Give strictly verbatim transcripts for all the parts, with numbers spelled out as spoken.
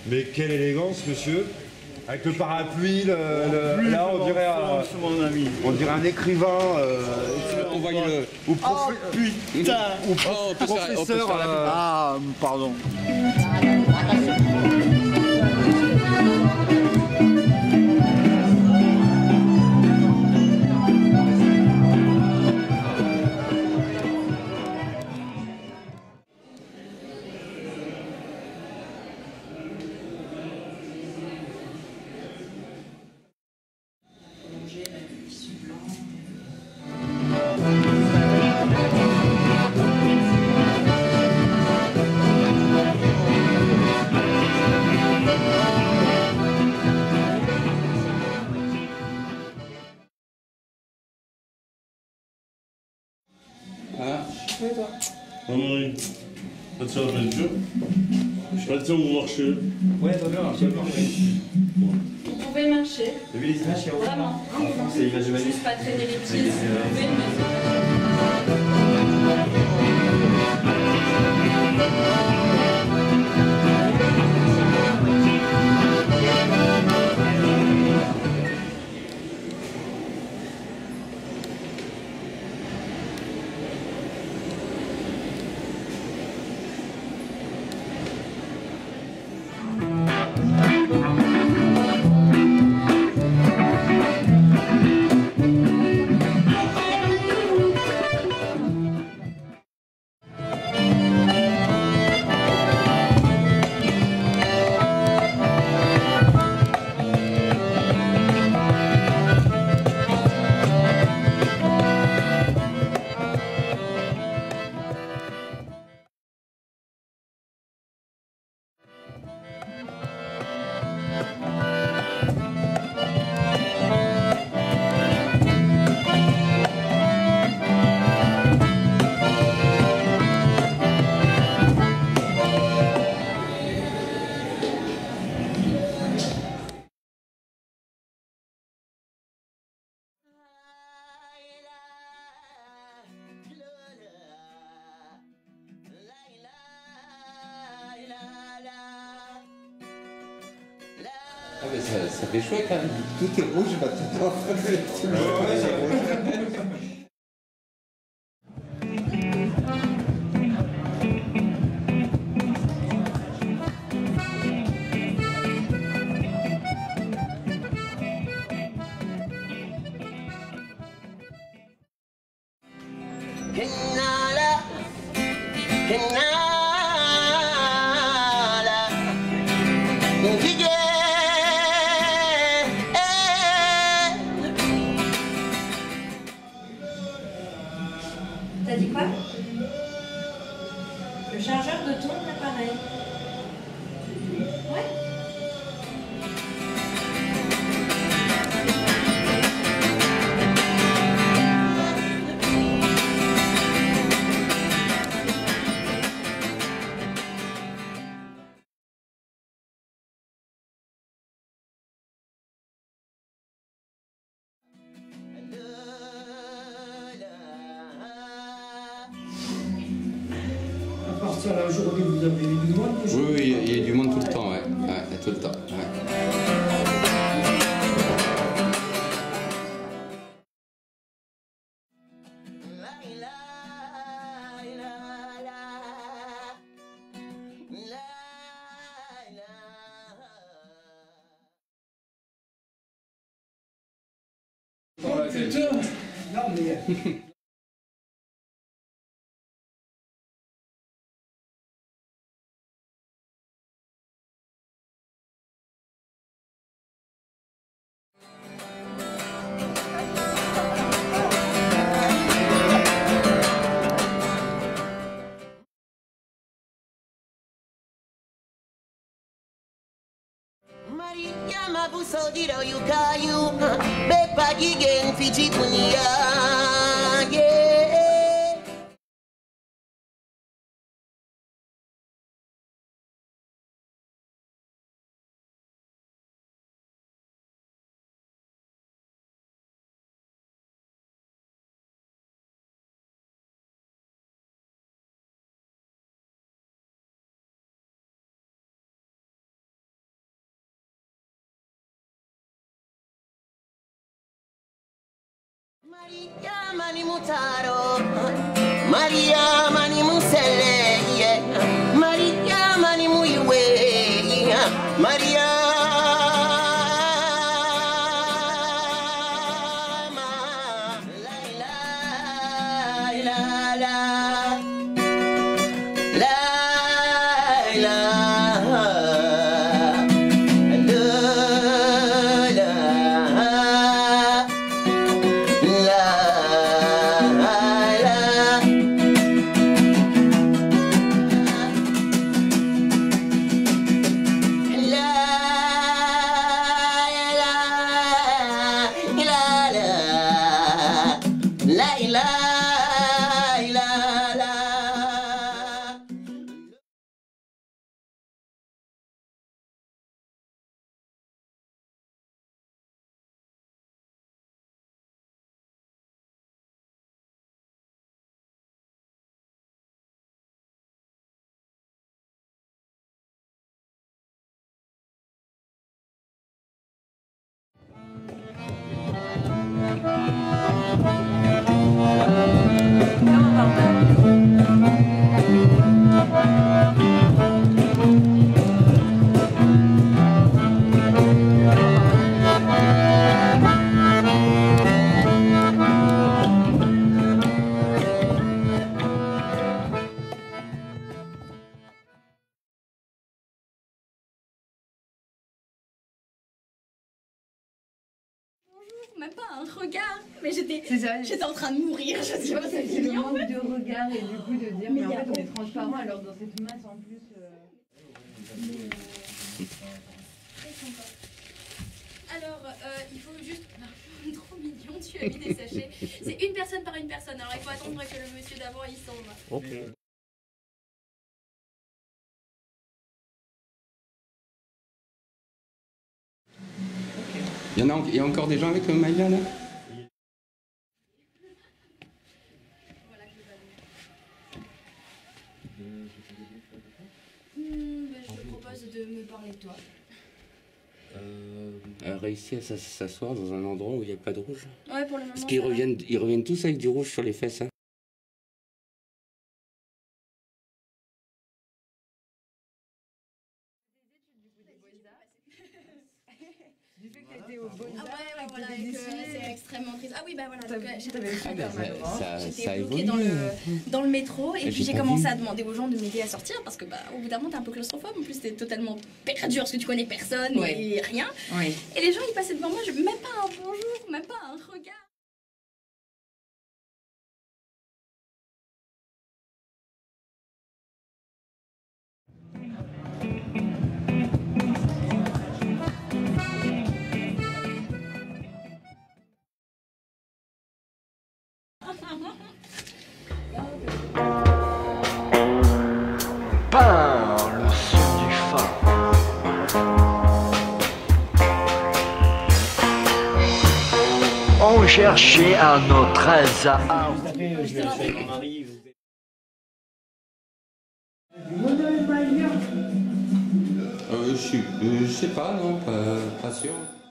Mais quelle élégance, monsieur. Avec le parapluie, le, le- là on dirait, un, mon ami. on dirait un écrivain. Euh, On voit le... ou prof- Oh putain. Oh, on peut se faire, on peut se professeur. faire la... euh, Ah, pardon. Ah, Henri, ça tient la peinture. Ça tient mon marché. Ouais, t'as bien, c'est bien. Vous pouvez marcher, T'as vu les images qu'il y a au fond vraiment. C'est l'image de Manu. Juste pas traîner les pieds, si vous pouvez le mettre. Ah mais ça, ça fait chouette quand même. Tout est rouge maintenant. Tout le monde est rouge. Kenala, Kenala, Ndige, T'as dit quoi? Le chargeur de ton appareil. Ouais. À partir de la journée où vous avez du monde, Oui, oui, il y a du monde tout le temps, ouais. Ouais, tout le temps, ouais. non mais... Maria mabuso diro yukayu, bepa gigen fiji punya. Maria mani mutaro, Maria mani musele, Maria mani muiwe, Maria. Même pas un regard, mais j'étais ça, j'étais en train de mourir, je sais pas, c'est le manque de regard et du coup de dire mais, mais en fait on est transparent alors dans cette masse en plus. Euh... Alors euh, il faut juste trop mignon, tu as mis des sachets. C'est une personne par une personne, alors il faut attendre que le monsieur d'avant il s'en va. Ok. Il y en a, il y a encore des gens avec le Maya là? Voilà, hmm, ben, je te propose de me parler de toi. Euh, euh, réussi à s'asseoir dans un endroit où il n'y a pas de rouge. Ouais, pour le moment. Parce qu'ils reviennent, ils reviennent tous avec du rouge sur les fesses. Hein. Du fait que t'étais au Beaux-Arts, ah ouais, ouais, voilà, et que c'est extrêmement triste. Ah oui, bah voilà, donc, euh, j'étais Ah ben, ça, ça, j'étais ça bloquée évolue. dans le, dans le métro et puis j'ai pas commencé vu. à demander aux gens de m'aider à sortir parce que bah, au bout d'un moment t'es un peu claustrophobe, en plus t'es totalement perdu parce que tu connais personne Ouais. et rien. Oui. Et les gens ils passaient devant moi, je, même pas un bonjour, même pas un regard. Par le son du phare. On cherchait un autre hasard. Euh, je, suis, euh, je sais pas, non, pas, pas sûr.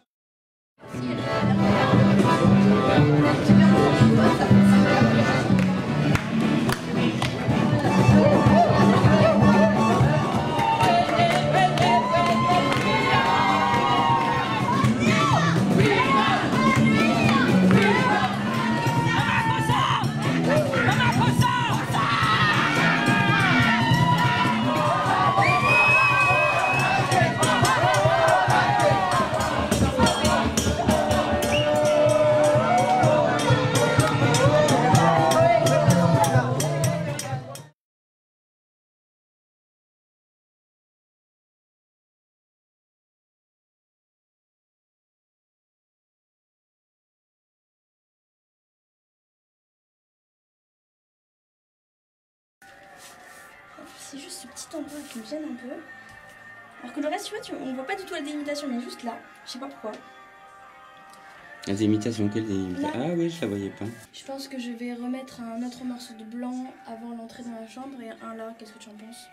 C'est juste ce petit endroit qui me gêne un peu. Alors que le reste, tu vois, tu, on voit pas du tout la délimitation, mais juste là. Je sais pas pourquoi. Les imitations, quelles imitations? Ah oui, je la voyais pas. Je pense que je vais remettre un autre morceau de blanc avant l'entrée dans la chambre et un là. Qu'est-ce que tu en penses?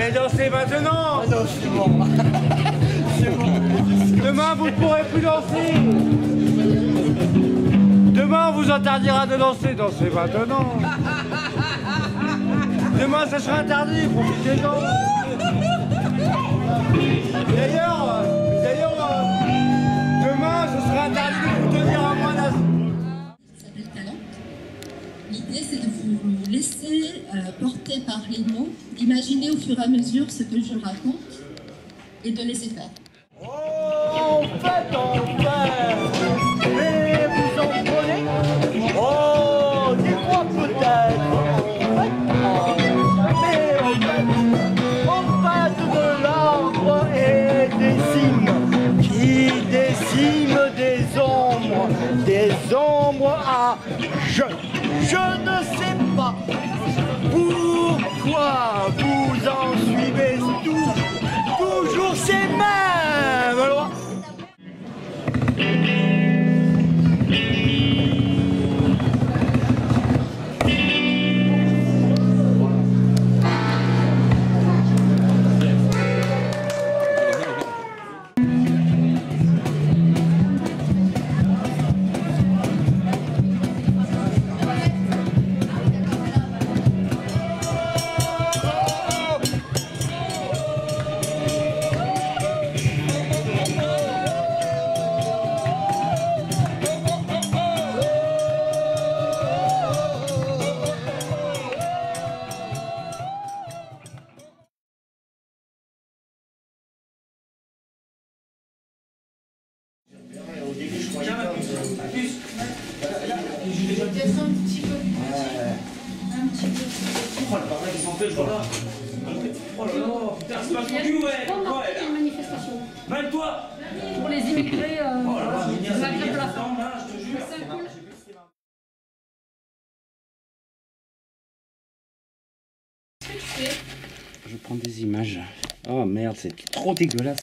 Mais dansez maintenant. Ah non, c'est bon. C'est bon. Demain, vous ne pourrez plus danser. Demain, on vous interdira de danser. Dansez maintenant. Demain, ça sera interdit. Profitez-en. D'ailleurs, d'ailleurs, demain, ce sera interdit de vous tenir en moins d'assaut. Ça s'appelle Talent. L'idée, c'est de vous laisser euh, porter par les mots, d'imaginer au fur et à mesure ce que je raconte et de laisser faire. Oh, faites en fait. Mais vous en prenez? Oh, des fois peut-être. Mais en fait, en fait de l'arbre et des cimes qui déciment des ombres, des ombres à je. Je ne sais pas pourquoi vous en suivez tout, toujours ces mêmes lois. Descends un petit peu. Un petit peu. Oh le bordel qui s'en fait, je vois là. Oh là là, putain, c'est pas ton cul, ouais. Comment on fait une manifestation? Même-toi. Pour les immigrés, euh, Oh là là, je viens Maghreb de la la France. là, je te jure. Qu'est-ce que tu fais? Je prends des images. Oh merde, c'est trop dégueulasse.